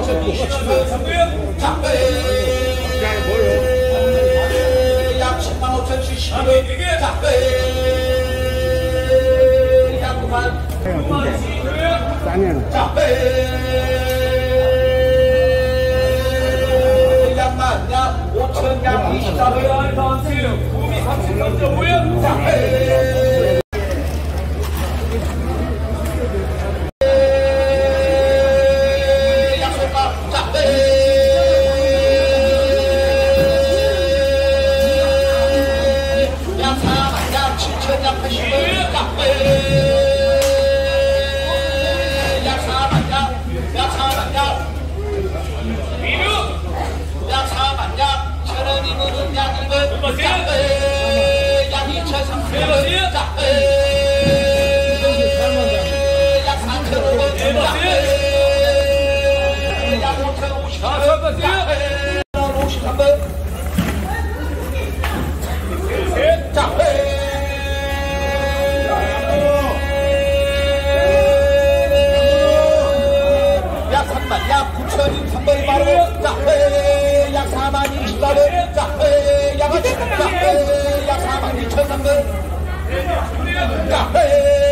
약 10만 5천 70원. 자, 약 9만. 자, 약만 약 5천 약 24원. 구미 33.5원. 자, 약 4만 2,300. 자,